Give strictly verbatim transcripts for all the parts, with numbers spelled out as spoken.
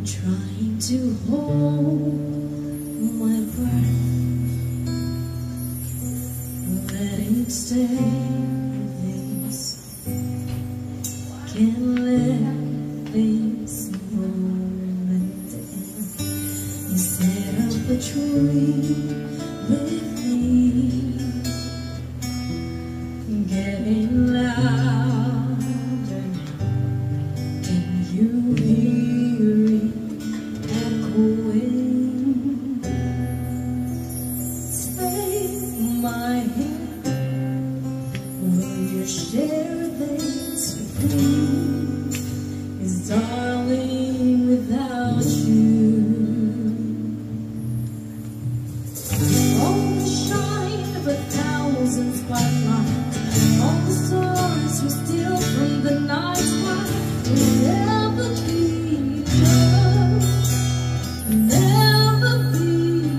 Trying to hold my breath, letting it stay, please. Can't let this moment end. You set up a tree with me, getting louder. Can you hear it? Take my hand. Will you share this with me? 'Cause darling, without you, all the shine of a thousand spotlights, all the stars we steal from the night sky will never be enough. Never be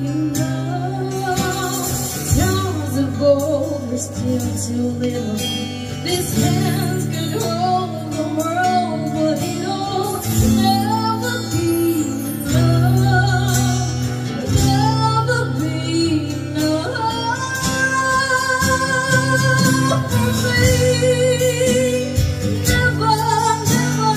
enough. Towers of gold are still too little. These hands could hold the world, but it'll never be enough. Never be enough for me. Never, never.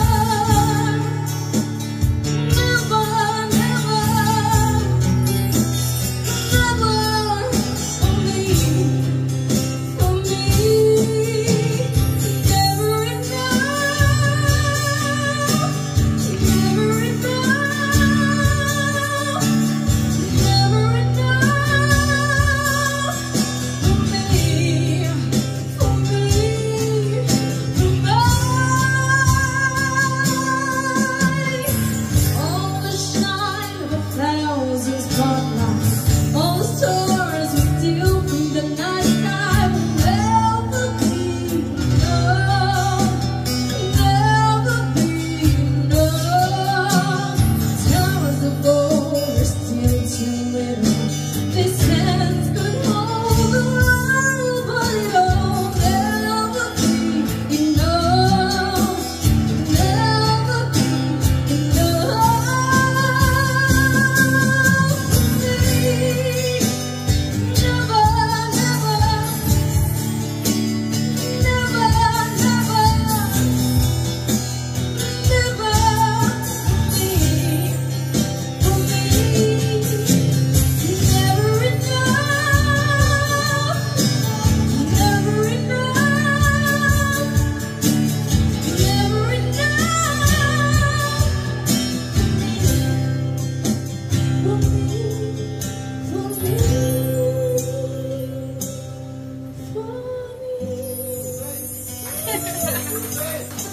Right.